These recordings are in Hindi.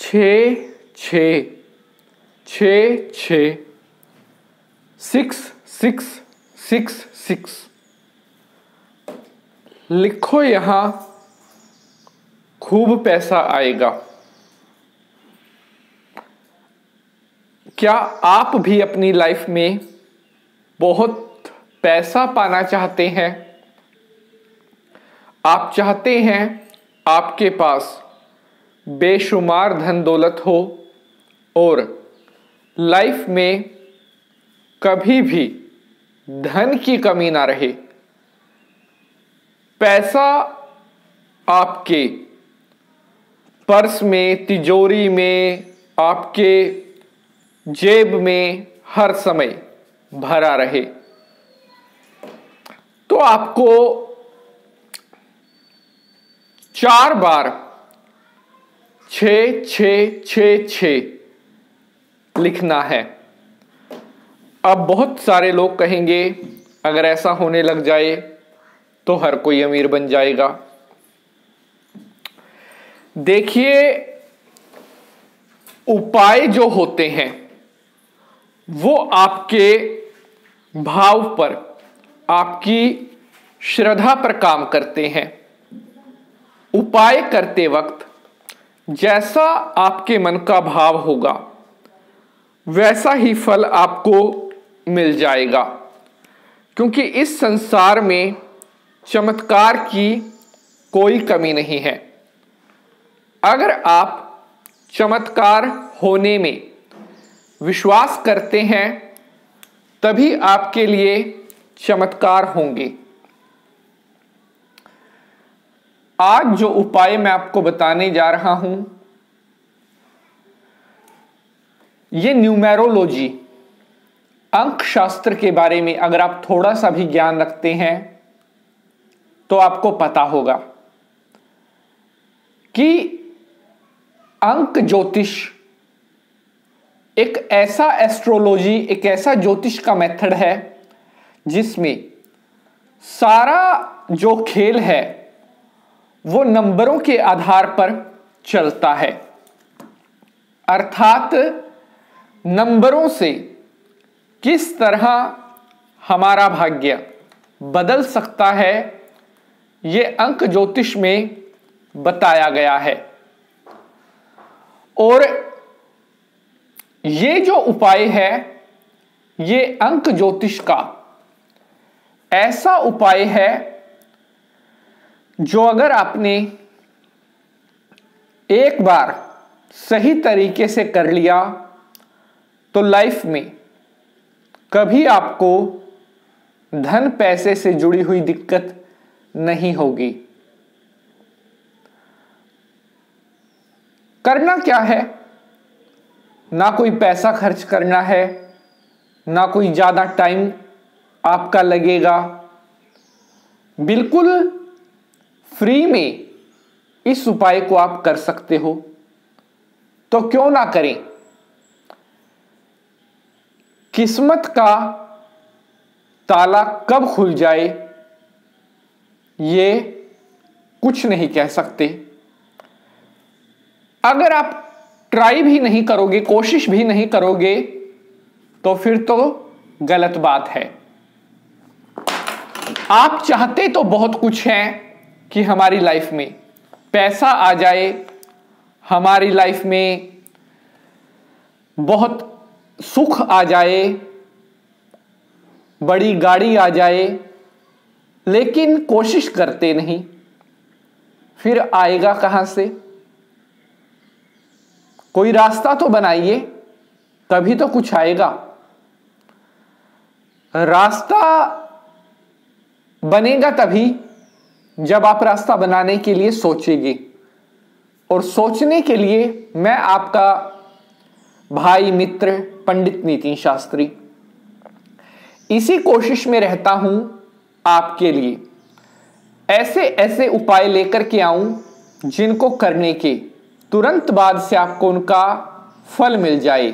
छ छ छ छ 6 लिखो, यहां खूब पैसा आएगा। क्या आप भी अपनी लाइफ में बहुत पैसा पाना चाहते हैं? आप चाहते हैं आपके पास बेशुमार धन दौलत हो और लाइफ में कभी भी धन की कमी ना रहे। पैसा आपके पर्स में, तिजोरी में, आपके जेब में हर समय भरा रहे। तो आपको 4 बार 6 लिखना है। अब बहुत सारे लोग कहेंगे अगर ऐसा होने लग जाए तो हर कोई अमीर बन जाएगा। देखिए, उपाय जो होते हैं वो आपके भाव पर, आपकी श्रद्धा पर काम करते हैं। उपाय करते वक्त जैसा आपके मन का भाव होगा वैसा ही फल आपको मिल जाएगा, क्योंकि इस संसार में चमत्कार की कोई कमी नहीं है। अगर आप चमत्कार होने में विश्वास करते हैं तभी आपके लिए चमत्कार होंगे। आज जो उपाय मैं आपको बताने जा रहा हूं, ये न्यूमेरोलॉजी, अंक शास्त्र के बारे में अगर आप थोड़ा सा भी ज्ञान रखते हैं तो आपको पता होगा कि अंक ज्योतिष एक ऐसा एस्ट्रोलॉजी, एक ऐसा ज्योतिष का मेथड है जिसमें सारा जो खेल है वो नंबरों के आधार पर चलता है। अर्थात नंबरों से किस तरह हमारा भाग्य बदल सकता है, ये अंक ज्योतिष में बताया गया है। और ये जो उपाय है ये अंक ज्योतिष का ऐसा उपाय है जो अगर आपने एक बार सही तरीके से कर लिया तो लाइफ में कभी आपको धन पैसे से जुड़ी हुई दिक्कत नहीं होगी। करना क्या है? ना कोई पैसा खर्च करना है, ना कोई ज्यादा टाइम आपका लगेगा। बिल्कुल फ्री में इस उपाय को आप कर सकते हो, तो क्यों ना करें। किस्मत का ताला कब खुल जाए ये कुछ नहीं कह सकते। अगर आप ट्राई भी नहीं करोगे, कोशिश भी नहीं करोगे, तो फिर तो गलत बात है। आप चाहते तो बहुत कुछ है कि हमारी लाइफ में पैसा आ जाए, हमारी लाइफ में बहुत सुख आ जाए, बड़ी गाड़ी आ जाए, लेकिन कोशिश करते नहीं। फिर आएगा कहां से? कोई रास्ता तो बनाइए, तभी तो कुछ आएगा। रास्ता बनेगा तभी जब आप रास्ता बनाने के लिए सोचेंगे। और सोचने के लिए मैं आपका भाई मित्र पंडित नितिन शास्त्री इसी कोशिश में रहता हूं आपके लिए ऐसे ऐसे उपाय लेकर के आऊं जिनको करने के तुरंत बाद से आपको उनका फल मिल जाए।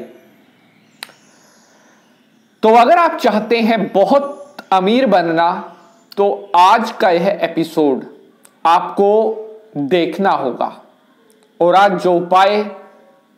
तो अगर आप चाहते हैं बहुत अमीर बनना तो आज का यह एपिसोड आपको देखना होगा। और आज जो उपाय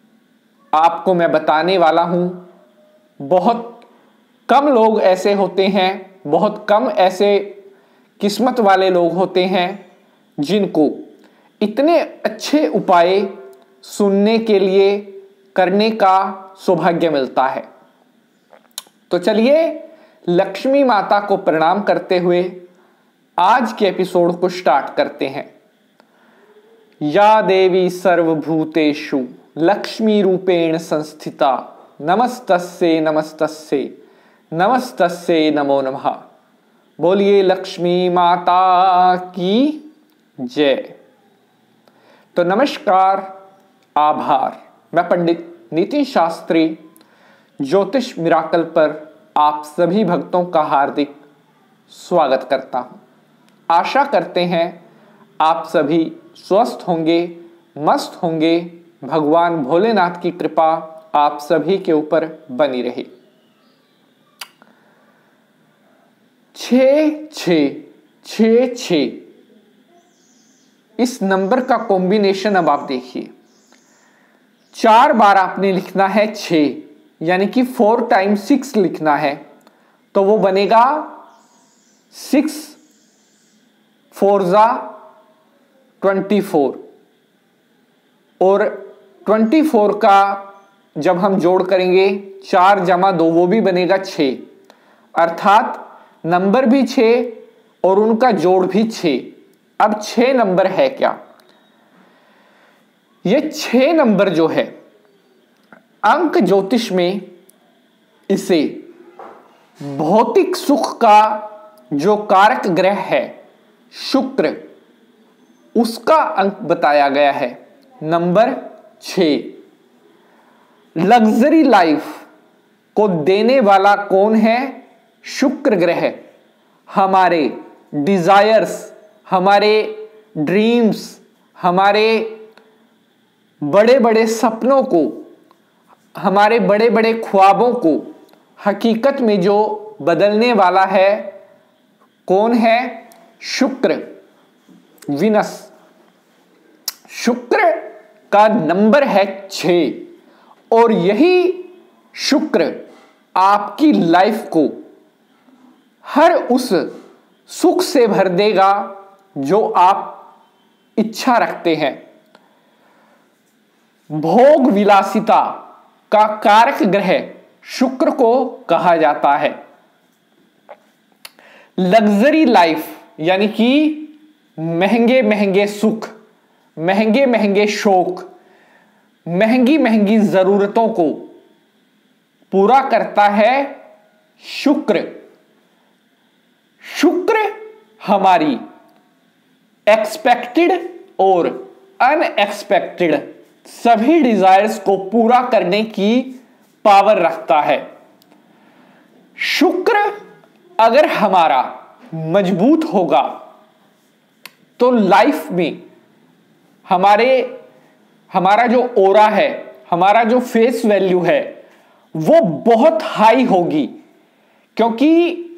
आपको मैं बताने वाला हूं। बहुत कम लोग ऐसे होते हैं, बहुत कम ऐसे किस्मत वाले लोग होते हैं जिनको इतने अच्छे उपाय सुनने के लिए करने का सौभाग्य मिलता है। तो चलिए लक्ष्मी माता को प्रणाम करते हुए आज के एपिसोड को स्टार्ट करते हैं। या देवी सर्वभूतेषु लक्ष्मी रूपेण संस्थिता नमस्तस्ये नमस्तस्ये नमस्तस्ये नमो नमः। बोलिए लक्ष्मी माता की जय। तो नमस्कार, आभार। मैं पंडित नितिन शास्त्री ज्योतिष मिराकल पर आप सभी भक्तों का हार्दिक स्वागत करता हूं। आशा करते हैं आप सभी स्वस्थ होंगे, मस्त होंगे। भगवान भोलेनाथ की कृपा आप सभी के ऊपर बनी रहे। 6666 इस नंबर का कॉम्बिनेशन अब आप देखिए। 4 बार आपने लिखना है 6, यानी कि 4 टाइम्स 6 लिखना है, तो वो बनेगा 6 4 जा 24 और 24 का जब हम जोड़ करेंगे 4 जमा 2 वो भी बनेगा 6, अर्थात नंबर भी 6 और उनका जोड़ भी 6। अब 6 नंबर है क्या? ये 6 नंबर जो है अंक ज्योतिष में इसे भौतिक सुख का जो कारक ग्रह है शुक्र, उसका अंक बताया गया है नंबर 6। लग्जरी लाइफ को देने वाला कौन है? शुक्र ग्रह। हमारे डिजायर्स, हमारे ड्रीम्स, हमारे बड़े बड़े सपनों को, हमारे बड़े बड़े ख्वाबों को हकीकत में जो बदलने वाला है कौन है? शुक्र, विनस। शुक्र का नंबर है 6 और यही शुक्र आपकी लाइफ को हर उस सुख से भर देगा जो आप इच्छा रखते हैं। भोग विलासिता का कारक ग्रह शुक्र को कहा जाता है। लग्जरी लाइफ यानी कि महंगे महंगे सुख, महंगे महंगे शौक, महंगी महंगी जरूरतों को पूरा करता है शुक्र। शुक्र हमारी एक्सपेक्टेड और अनएक्सपेक्टेड सभी डिजायर्स को पूरा करने की पावर रखता है। शुक्र अगर हमारा मजबूत होगा तो लाइफ में हमारा जो ओरा है, हमारा जो फेस वैल्यू है वो बहुत हाई होगी, क्योंकि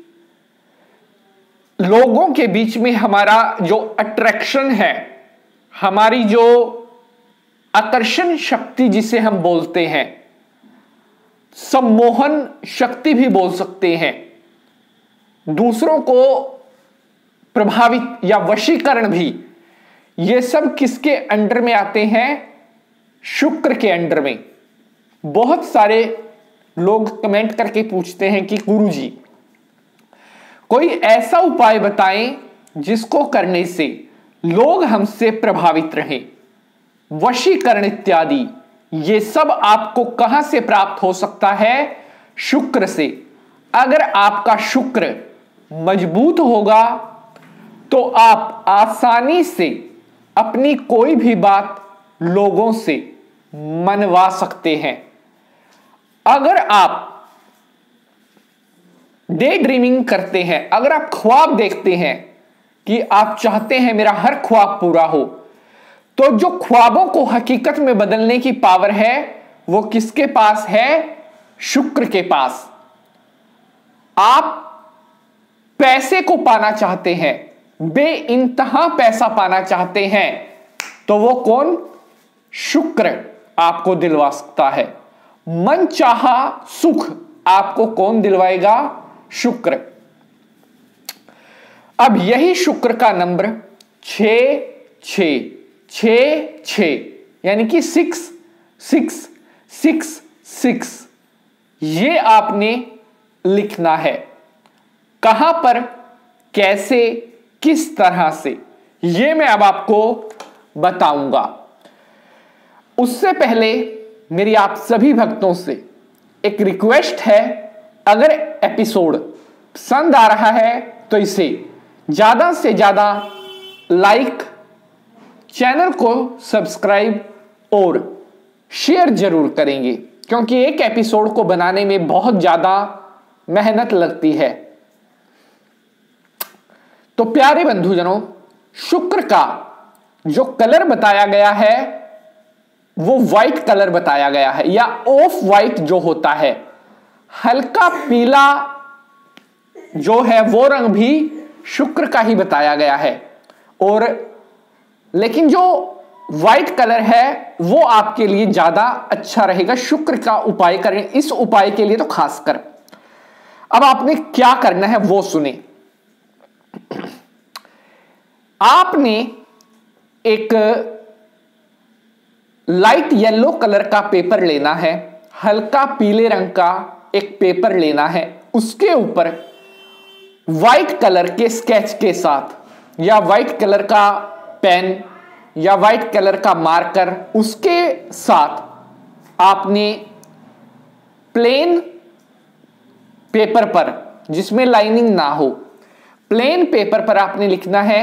लोगों के बीच में हमारा जो अट्रैक्शन है, हमारी जो आकर्षण शक्ति जिसे हम बोलते हैं, सम्मोहन शक्ति भी बोल सकते हैं, दूसरों को प्रभावित या वशीकरण भी, ये सब किसके अंडर में आते हैं? शुक्र के अंडर में। बहुत सारे लोग कमेंट करके पूछते हैं कि गुरुजी कोई ऐसा उपाय बताएं जिसको करने से लोग हमसे प्रभावित रहें, वशीकरण इत्यादि। ये सब आपको कहां से प्राप्त हो सकता है? शुक्र से। अगर आपका शुक्र मजबूत होगा तो आप आसानी से अपनी कोई भी बात लोगों से मनवा सकते हैं। अगर आप डे ड्रीमिंग करते हैं, अगर आप ख्वाब देखते हैं कि आप चाहते हैं मेरा हर ख्वाब पूरा हो, तो जो ख्वाबों को हकीकत में बदलने की पावर है वो किसके पास है? शुक्र के पास। आप पैसे को पाना चाहते हैं, बेइंतहा पैसा पाना चाहते हैं, तो वो कौन? शुक्र आपको दिलवा सकता है। मनचाहा सुख आपको कौन दिलवाएगा? शुक्र। अब यही शुक्र का नंबर 66666 यानी कि 6666 ये आपने लिखना है। कहां पर, कैसे, किस तरह से, ये मैं अब आपको बताऊंगा। उससे पहले मेरी आप सभी भक्तों से एक रिक्वेस्ट है, अगर एपिसोड पसंद आ रहा है तो इसे ज्यादा से ज्यादा लाइक, चैनल को सब्सक्राइब और शेयर जरूर करेंगे, क्योंकि एक एपिसोड को बनाने में बहुत ज्यादा मेहनत लगती है। तो प्यारे बंधुजनों, शुक्र का जो कलर बताया गया है वो व्हाइट कलर बताया गया है, या ऑफ व्हाइट जो होता है, हल्का पीला जो है वो रंग भी शुक्र का ही बताया गया है। और लेकिन जो व्हाइट कलर है वो आपके लिए ज्यादा अच्छा रहेगा शुक्र का उपाय करें, इस उपाय के लिए तो खासकर। अब आपने क्या करना है वो सुने। आपने एक लाइट येलो कलर का पेपर लेना है, हल्का पीले रंग का एक पेपर लेना है, उसके ऊपर व्हाइट कलर के स्केच के साथ या व्हाइट कलर का पेन या व्हाइट कलर का मार्कर, उसके साथ आपने प्लेन पेपर पर, जिसमें लाइनिंग ना हो, प्लेन पेपर पर आपने लिखना है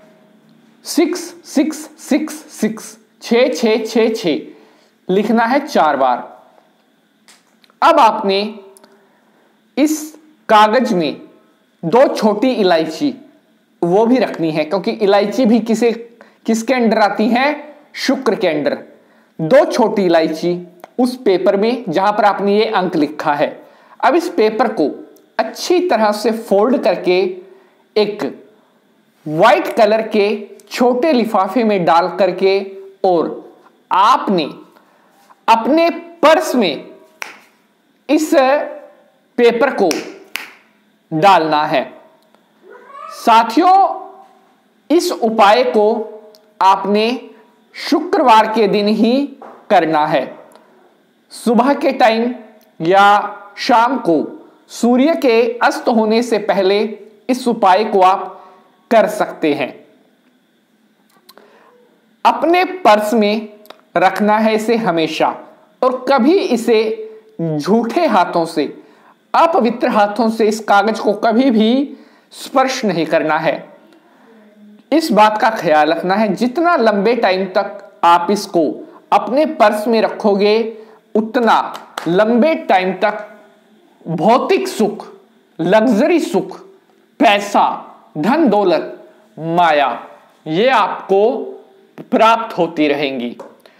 6666 6666 लिखना है 4 बार। अब आपने इस कागज में 2 छोटी इलायची वो भी रखनी है, क्योंकि इलायची भी किसके अंडर आती है? शुक्र के अंडर। 2 छोटी इलायची उस पेपर में जहां पर आपने ये अंक लिखा है। अब इस पेपर को अच्छी तरह से फोल्ड करके एक व्हाइट कलर के छोटे लिफाफे में डाल करके, और आपने अपने पर्स में इस पेपर को डालना है। साथियों, इस उपाय को आपने शुक्रवार के दिन ही करना है। सुबह के टाइम या शाम को सूर्य के अस्त होने से पहले इस उपाय को आप कर सकते हैं। अपने पर्स में रखना है इसे हमेशा, और कभी इसे झूठे हाथों से, अपवित्र हाथों से इस कागज को कभी भी स्पर्श नहीं करना है। इस बात का ख्याल रखना है, जितना लंबे टाइम तक आप इसको अपने पर्स में रखोगे उतना लंबे टाइम तक भौतिक सुख, लग्जरी सुख, पैसा, धन दौलत, माया, ये आपको प्राप्त होती रहेंगी।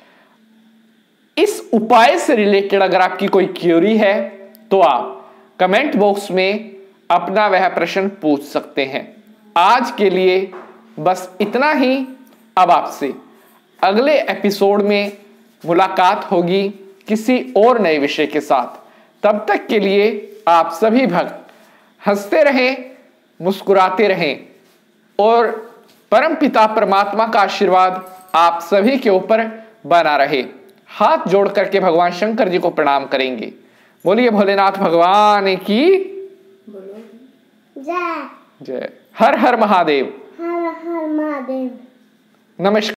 इस उपाय से रिलेटेड अगर आपकी कोई क्वेरी है तो आप कमेंट बॉक्स में अपना वह प्रश्न पूछ सकते हैं। आज के लिए बस इतना ही। अब आपसे अगले एपिसोड में मुलाकात होगी किसी और नए विषय के साथ। तब तक के लिए आप सभी भक्त हंसते रहें, मुस्कुराते रहें, और परमपिता परमात्मा का आशीर्वाद आप सभी के ऊपर बना रहे। हाथ जोड़ करके भगवान शंकर जी को प्रणाम करेंगे। बोलिए भोलेनाथ भगवान की जय। जय। हर हर महादेव। हर हर महादेव। नमस्कार।